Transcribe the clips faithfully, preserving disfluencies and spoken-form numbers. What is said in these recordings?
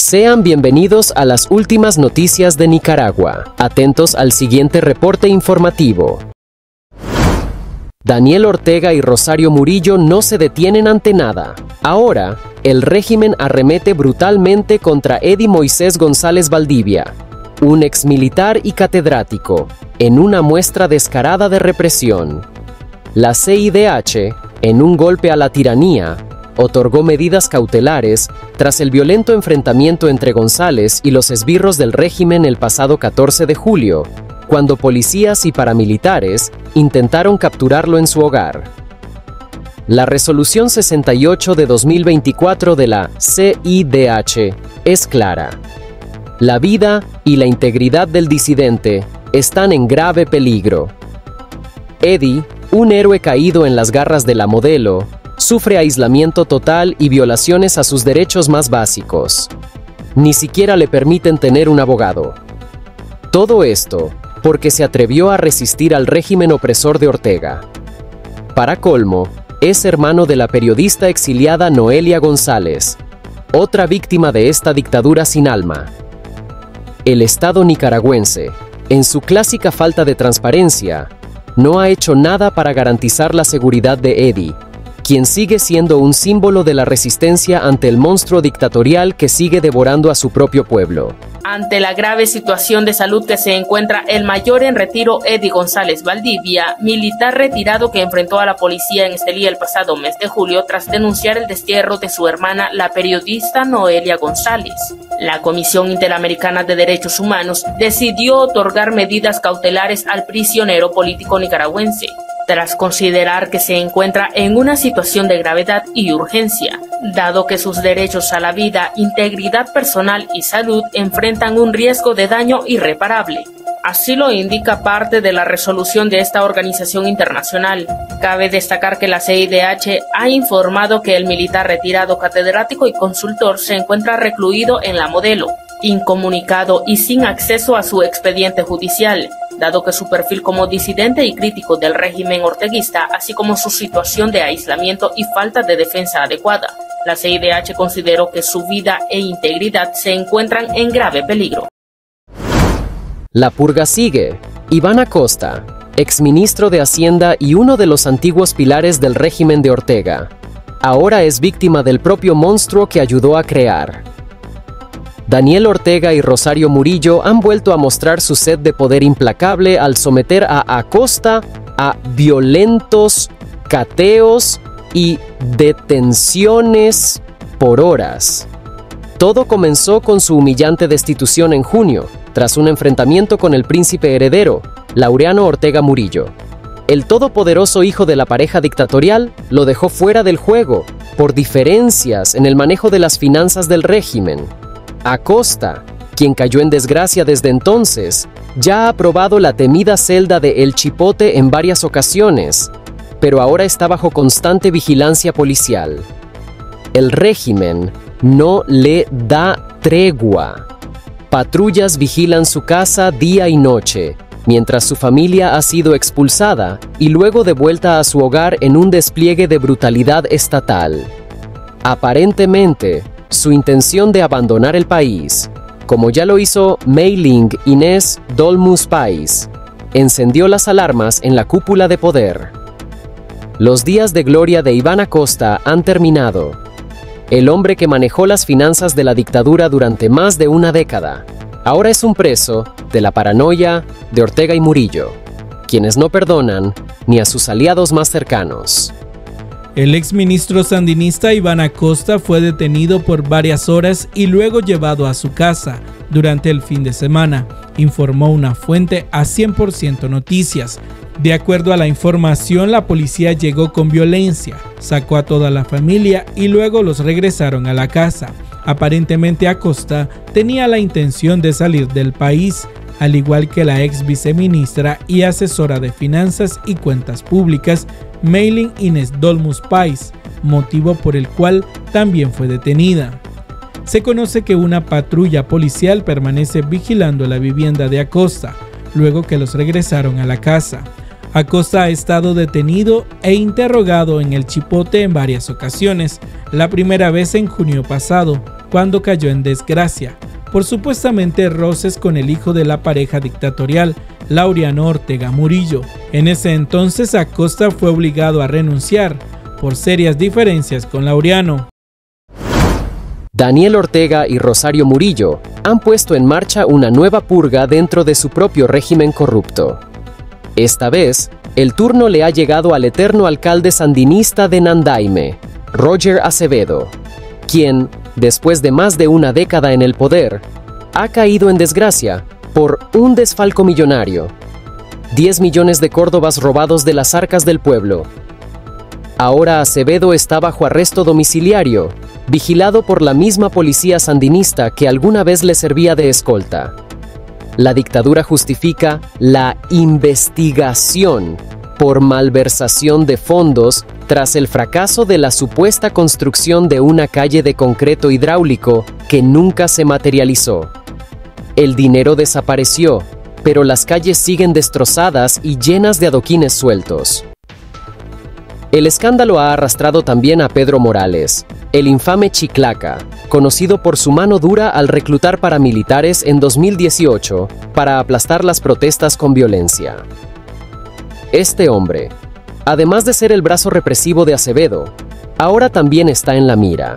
Sean bienvenidos a las últimas noticias de Nicaragua. Atentos al siguiente reporte informativo. Daniel Ortega y Rosario Murillo no se detienen ante nada. Ahora, el régimen arremete brutalmente contra Eddie Moisés González Valdivia, un exmilitar y catedrático, en una muestra descarada de represión. La C I D H, en un golpe a la tiranía, otorgó medidas cautelares tras el violento enfrentamiento entre González y los esbirros del régimen el pasado catorce de julio, cuando policías y paramilitares intentaron capturarlo en su hogar. La resolución sesenta y ocho de dos mil veinticuatro de la C I D H es clara. La vida y la integridad del disidente están en grave peligro. Eddie, un héroe caído en las garras de la modelo, sufre aislamiento total y violaciones a sus derechos más básicos. Ni siquiera le permiten tener un abogado. Todo esto porque se atrevió a resistir al régimen opresor de Ortega. Para colmo, es hermano de la periodista exiliada Noelia González, otra víctima de esta dictadura sin alma. El Estado nicaragüense, en su clásica falta de transparencia, no ha hecho nada para garantizar la seguridad de Eddie, quien sigue siendo un símbolo de la resistencia ante el monstruo dictatorial que sigue devorando a su propio pueblo. Ante la grave situación de salud que se encuentra el mayor en retiro Eddie González Valdivia, militar retirado que enfrentó a la policía en Estelí el pasado mes de julio tras denunciar el destierro de su hermana, la periodista Noelia González. La Comisión Interamericana de Derechos Humanos decidió otorgar medidas cautelares al prisionero político nicaragüense, tras considerar que se encuentra en una situación de gravedad y urgencia, dado que sus derechos a la vida, integridad personal y salud enfrentan un riesgo de daño irreparable. Así lo indica parte de la resolución de esta organización internacional. Cabe destacar que la C I D H ha informado que el militar retirado, catedrático y consultor se encuentra recluido en la modelo, incomunicado y sin acceso a su expediente judicial, dado que su perfil como disidente y crítico del régimen orteguista, así como su situación de aislamiento y falta de defensa adecuada. La C I D H consideró que su vida e integridad se encuentran en grave peligro. La purga sigue. Iván Acosta, exministro de Hacienda y uno de los antiguos pilares del régimen de Ortega, ahora es víctima del propio monstruo que ayudó a crear. Daniel Ortega y Rosario Murillo han vuelto a mostrar su sed de poder implacable al someter a Acosta a violentos cateos y detenciones por horas. Todo comenzó con su humillante destitución en junio, tras un enfrentamiento con el príncipe heredero, Laureano Ortega Murillo. El todopoderoso hijo de la pareja dictatorial lo dejó fuera del juego por diferencias en el manejo de las finanzas del régimen. Acosta, quien cayó en desgracia desde entonces, ya ha probado la temida celda de El Chipote en varias ocasiones, pero ahora está bajo constante vigilancia policial. El régimen no le da tregua. Patrullas vigilan su casa día y noche, mientras su familia ha sido expulsada y luego devuelta a su hogar en un despliegue de brutalidad estatal. Aparentemente, su intención de abandonar el país, como ya lo hizo Mayling Inés Dolmus Pais, encendió las alarmas en la cúpula de poder. Los días de gloria de Iván Acosta han terminado. El hombre que manejó las finanzas de la dictadura durante más de una década, ahora es un preso de la paranoia de Ortega y Murillo, quienes no perdonan ni a sus aliados más cercanos. El exministro sandinista Iván Acosta fue detenido por varias horas y luego llevado a su casa durante el fin de semana, informó una fuente a cien por ciento Noticias. De acuerdo a la información, la policía llegó con violencia, sacó a toda la familia y luego los regresaron a la casa. Aparentemente Acosta tenía la intención de salir del país, al igual que la ex viceministra y asesora de Finanzas y Cuentas Públicas, Mayling Inés Dolmus Pais, motivo por el cual también fue detenida. Se conoce que una patrulla policial permanece vigilando la vivienda de Acosta, luego que los regresaron a la casa. Acosta ha estado detenido e interrogado en El Chipote en varias ocasiones, la primera vez en junio pasado, cuando cayó en desgracia por supuestamente roces con el hijo de la pareja dictatorial, Laureano Ortega Murillo. En ese entonces Acosta fue obligado a renunciar por serias diferencias con Laureano. Daniel Ortega y Rosario Murillo han puesto en marcha una nueva purga dentro de su propio régimen corrupto. Esta vez, el turno le ha llegado al eterno alcalde sandinista de Nandaime, Roger Acevedo, quien, después de más de una década en el poder, ha caído en desgracia por un desfalco millonario. diez millones de córdobas robados de las arcas del pueblo. Ahora Acevedo está bajo arresto domiciliario, vigilado por la misma policía sandinista que alguna vez le servía de escolta. La dictadura justifica la investigación por malversación de fondos tras el fracaso de la supuesta construcción de una calle de concreto hidráulico que nunca se materializó. El dinero desapareció, pero las calles siguen destrozadas y llenas de adoquines sueltos. El escándalo ha arrastrado también a Pedro Morales, el infame Chiclaca, conocido por su mano dura al reclutar paramilitares en dos mil dieciocho para aplastar las protestas con violencia. Este hombre, además de ser el brazo represivo de Acevedo, ahora también está en la mira.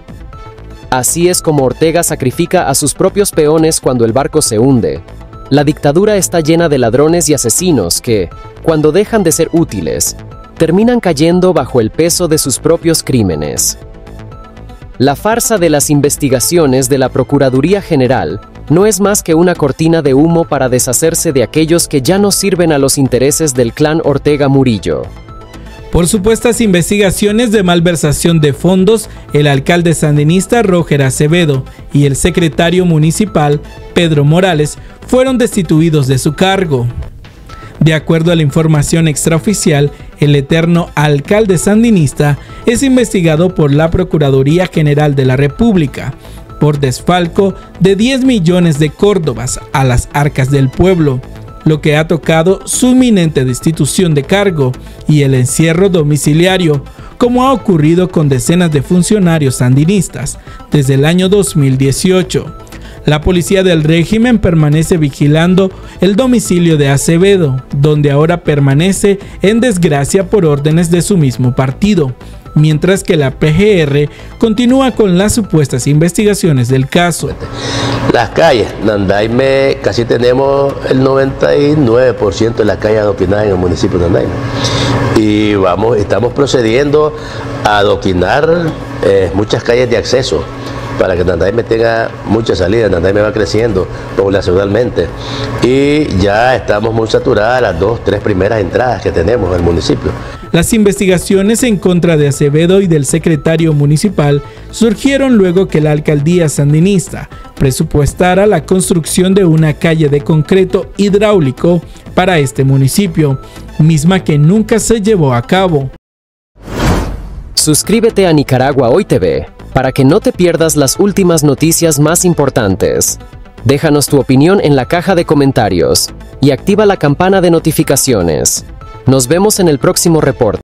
Así es como Ortega sacrifica a sus propios peones cuando el barco se hunde. La dictadura está llena de ladrones y asesinos que, cuando dejan de ser útiles, terminan cayendo bajo el peso de sus propios crímenes. La farsa de las investigaciones de la Procuraduría General no es más que una cortina de humo para deshacerse de aquellos que ya no sirven a los intereses del clan Ortega Murillo. Por supuestas investigaciones de malversación de fondos, el alcalde sandinista Roger Acevedo y el secretario municipal Pedro Morales fueron destituidos de su cargo. De acuerdo a la información extraoficial, el eterno alcalde sandinista es investigado por la Procuraduría General de la República por desfalco de diez millones de córdobas a las arcas del pueblo, lo que ha tocado su inminente destitución de cargo y el encierro domiciliario, como ha ocurrido con decenas de funcionarios sandinistas desde el año dos mil dieciocho. La policía del régimen permanece vigilando el domicilio de Acevedo, donde ahora permanece en desgracia por órdenes de su mismo partido, mientras que la P G R continúa con las supuestas investigaciones del caso. Las calles, Nandaime, casi tenemos el noventa y nueve por ciento de las calles adoquinadas en el municipio de Nandaime. Y vamos, estamos procediendo a adoquinar eh, muchas calles de acceso para que Nandaime tenga mucha salida. Nandaime va creciendo poblacionalmente y ya estamos muy saturadas las dos, tres primeras entradas que tenemos en el municipio. Las investigaciones en contra de Acevedo y del secretario municipal surgieron luego que la alcaldía sandinista presupuestara la construcción de una calle de concreto hidráulico para este municipio, misma que nunca se llevó a cabo. Suscríbete a Nicaragua Hoy T V para que no te pierdas las últimas noticias más importantes. Déjanos tu opinión en la caja de comentarios y activa la campana de notificaciones. Nos vemos en el próximo reporte.